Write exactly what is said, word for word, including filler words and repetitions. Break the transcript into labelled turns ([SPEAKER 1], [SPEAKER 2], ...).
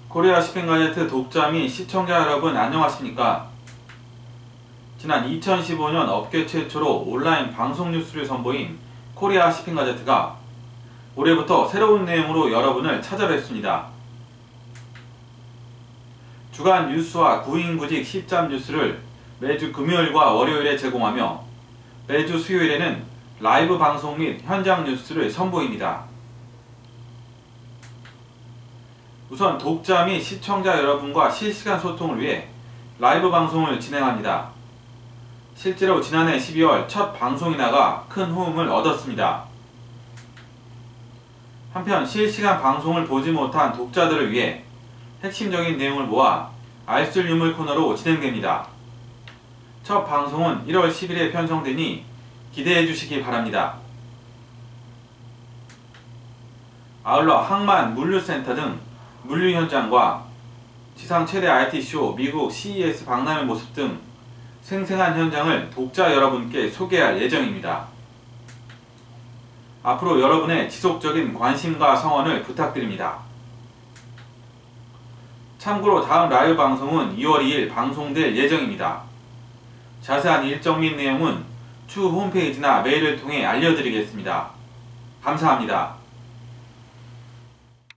[SPEAKER 1] 코리아 쇼핑가제트 독자 및 시청자 여러분 안녕하십니까? 지난 이천십오 년 업계 최초로 온라인 방송 뉴스를 선보인 코리아 쇼핑가제트가 올해부터 새로운 내용으로 여러분을 찾아뵙습니다. 주간 뉴스와 구인구직 시점 뉴스를 매주 금요일과 월요일에 제공하며 매주 수요일에는 라이브 방송 및 현장 뉴스를 선보입니다. 우선 독자 및 시청자 여러분과 실시간 소통을 위해 라이브 방송을 진행합니다. 실제로 지난해 십이월 첫 방송이 나가 큰 호응을 얻었습니다. 한편 실시간 방송을 보지 못한 독자들을 위해 핵심적인 내용을 모아 알쓸 유물 코너로 진행됩니다. 첫 방송은 일월 십일에 편성되니 기대해 주시기 바랍니다. 아울러 항만 물류센터 등 물류 현장과 지상 최대 아이티쇼 미국 씨이에스 박람회 모습 등 생생한 현장을 독자 여러분께 소개할 예정입니다. 앞으로 여러분의 지속적인 관심과 성원을 부탁드립니다. 참고로 다음 라이브 방송은 이월 이일 방송될 예정입니다. 자세한 일정 및 내용은 추후 홈페이지나 메일을 통해 알려드리겠습니다. 감사합니다.